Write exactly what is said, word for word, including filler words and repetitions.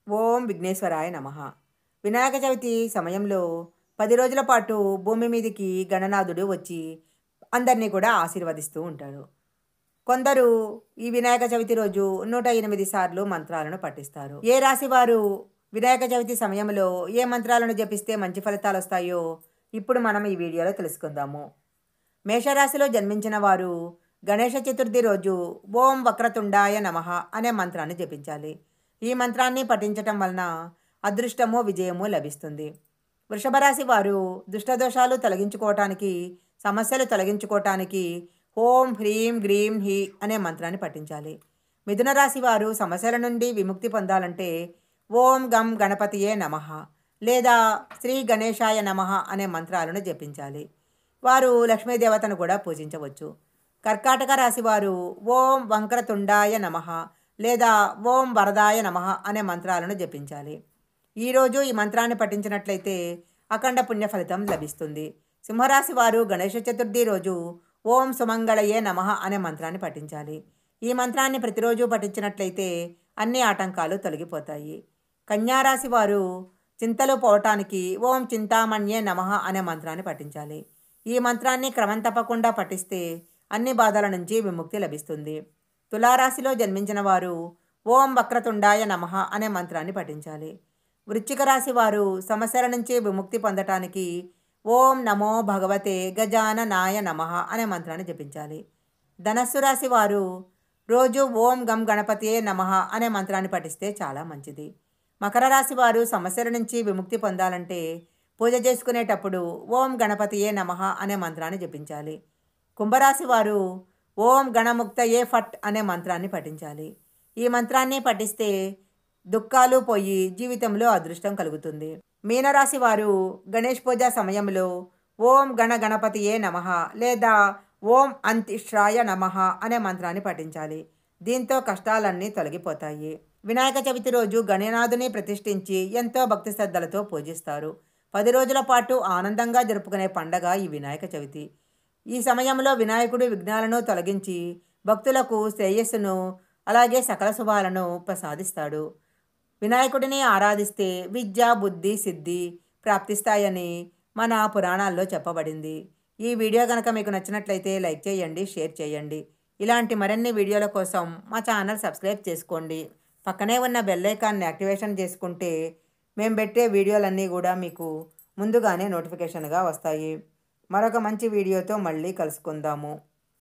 ఓం విఘ్నేశ్వరాయ నమః. వినాయక చవితి సమయంలో పది రోజుల పాటు భూమి మీదికి గణనాథుడు వచ్చి అందరినీ కూడా ఆశీర్వదిస్తూ ఉంటాడు. కొందరు ఈ వినాయక చవితి రోజు నూట ఎనిమిది సార్లు మంత్రాలను పఠిస్తారు. ఏ రాశి వారు వినాయక చవితి సమయంలో ఏ మంత్రాలను జపిస్తే మంచి ఫలితాలు వస్తాయో ఇప్పుడు మనం ఈ వీడియోలో తెలుసుకుందాము. మేషరాశిలో జన్మించిన వారు గణేష చతుర్థి రోజు ఓం వక్రతుండాయ నమః అనే మంత్రాన్ని జపించాలి. ఈ మంత్రాన్ని పఠించటం వలన అదృష్టము విజయము లభిస్తుంది. వృషభ రాశి వారు దుష్టదోషాలు తొలగించుకోవటానికి, సమస్యలు తొలగించుకోవటానికి ఓం హ్రీం గ్రీం హీ అనే మంత్రాన్ని పఠించాలి. మిథున రాశి వారు సమస్యల నుండి విముక్తి పొందాలంటే ఓం గం గణపతియే నమః లేదా శ్రీ గణేశాయ నమః అనే మంత్రాలను జపించాలి. వారు లక్ష్మీదేవతను కూడా పూజించవచ్చు. కర్కాటక రాశి వారు ఓం వంక్రతుండాయ నమః లేదా ఓం వరదాయ నమః అనే మంత్రాలను జపించాలి. ఈరోజు ఈ మంత్రాన్ని పఠించినట్లయితే అఖండ పుణ్య ఫలితం లభిస్తుంది. సింహరాశి వారు గణేష చతుర్థి రోజు ఓం సుమంగళయే నమః అనే మంత్రాన్ని పఠించాలి. ఈ మంత్రాన్ని ప్రతిరోజు పఠించినట్లయితే అన్ని ఆటంకాలు తొలగిపోతాయి. కన్యారాశి వారు చింతలు పోవటానికి ఓం చింతామణ్యే నమః అనే మంత్రాన్ని పఠించాలి. ఈ మంత్రాన్ని క్రమం తప్పకుండా పఠిస్తే అన్ని బాధల నుంచి విముక్తి లభిస్తుంది. తులారాశిలో జన్మించిన వారు ఓం వక్రతుండాయ నమః అనే మంత్రాన్ని పఠించాలి. వృశ్చిక రాశి వారు సమస్యల నుంచి విముక్తి పొందటానికి ఓం నమో భగవతే గజాననాయ నమః అనే మంత్రాన్ని జపించాలి. ధనస్సు రాశి వారు రోజు ఓం గం గణపతియే నమః అనే మంత్రాన్ని పఠిస్తే చాలా మంచిది. మకర రాశి వారు సమస్యల నుంచి విముక్తి పొందాలంటే పూజ చేసుకునేటప్పుడు ఓం గణపతియే నమః అనే మంత్రాన్ని జపించాలి. కుంభరాశి వారు ఓం గణముక్తయే ఫట్ అనే మంత్రాన్ని పఠించాలి. ఈ మంత్రాన్ని పఠిస్తే దుఃఖాలు పోయి జీవితంలో అదృష్టం కలుగుతుంది. మీనరాశి వారు గణేష్ పూజ సమయంలో ఓం గణ గణపతియే నమః లేదా ఓం అంతిష్రాయ నమః అనే మంత్రాన్ని పఠించాలి. దీంతో కష్టాలన్నీ తొలగిపోతాయి. వినాయక చవితి రోజు గణనాథుని ప్రతిష్ఠించి ఎంతో భక్తి శ్రద్ధలతో పూజిస్తారు. పది రోజుల పాటు ఆనందంగా జరుపుకునే పండగ ఈ వినాయక చవితి. ఈ సమయంలో వినాయకుడు విఘ్నాలను తొలగించి భక్తులకు శ్రేయస్సును అలాగే సకల శుభాలను ప్రసాదిస్తాడు. వినాయకుడిని ఆరాధిస్తే విద్య బుద్ధి సిద్ధి ప్రాప్తిస్తాయని మన పురాణాల్లో చెప్పబడింది. ఈ వీడియో కనుక మీకు నచ్చినట్లయితే లైక్ చేయండి, షేర్ చేయండి. ఇలాంటి మరిన్ని వీడియోల కోసం మా ఛానల్ సబ్స్క్రైబ్ చేసుకోండి. పక్కనే ఉన్న బెల్ ఐకాన్ని యాక్టివేషన్ చేసుకుంటే మేము పెట్టే వీడియోలన్నీ కూడా మీకు ముందుగానే నోటిఫికేషన్గా వస్తాయి. మరొక మంచి వీడియోతో మళ్ళీ కలుసుకుందాము.